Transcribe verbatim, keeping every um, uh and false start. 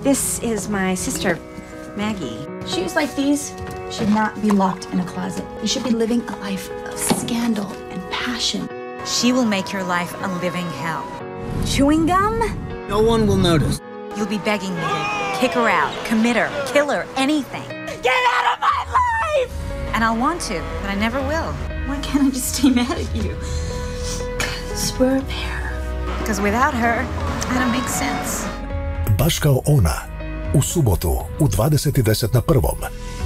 This is my sister, Maggie. Shoes like these should not be locked in a closet. You should be living a life of scandal and passion. She will make your life a living hell. Chewing gum? No one will notice. You'll be begging me to kick her out, commit her, kill her, anything. Get out of my life! And I'll want to, but I never will. Why can't I just stay mad at you? Because we're a pair. Because without her, I don't make sense. Baš kao ona, u subotu u dvadeset i deset na Prvom.